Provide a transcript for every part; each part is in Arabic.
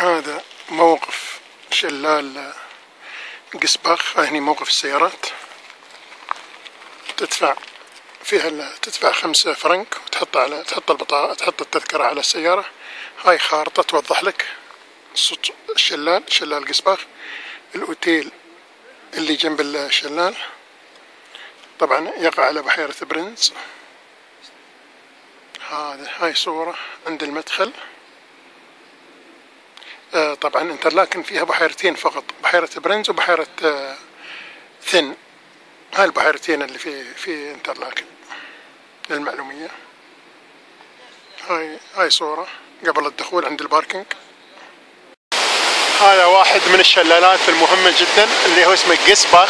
هذا موقف شلال قصباخ. هني موقف السيارات، تدفع تدفع 5 فرنك وتحط تحط البطاقة، تحط التذكرة على السيارة. هاي خارطة توضح لك شلال قصباخ. الأوتيل اللي جنب الشلال طبعا يقع على بحيرة برنز. هاي صورة عند المدخل. طبعا انترلاكن فيها بحيرتين فقط، بحيرة برنز وبحيرة ثن. هاي البحيرتين اللي في انترلاكن للمعلومية. هاي صورة قبل الدخول عند الباركينج. هذا واحد من الشلالات المهمة جدا اللي هو اسمه قصباخ،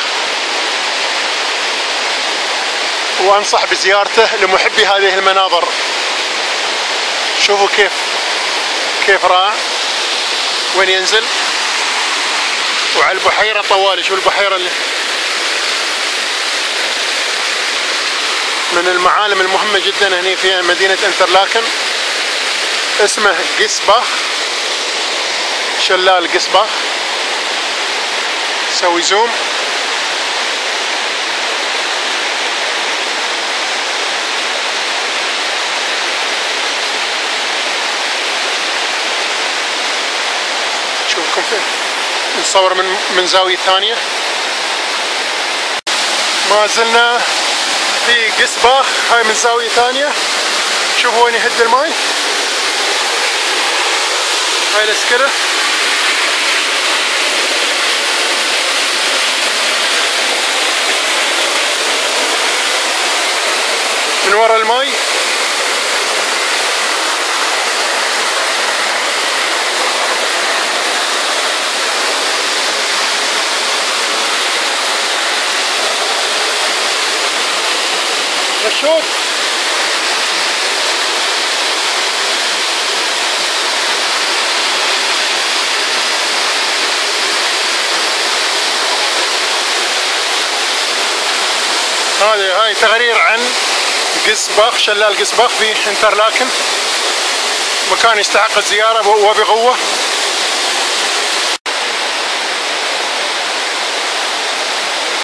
وأنصح بزيارته لمحبي هذه المناظر. شوفوا كيف رائع وين ينزل، وعلى البحيرة طوالي. شو البحيرة اللي من المعالم المهمة جدا هنا في مدينة انترلاكن، اسمه قصباخ، شلال قصباخ. سوي زوم. شوفكم فين نصور من زاوية ثانية. ما زلنا في قصباخ، هاي من زاوية ثانية. شوفوا وين يهد الماي. هاي الاسكلة. من ورا الماي. رشود. هاي تقرير عن قصباخ، شلال قصباخ في انترلاكن، مكان يستحق الزيارة وبقوة.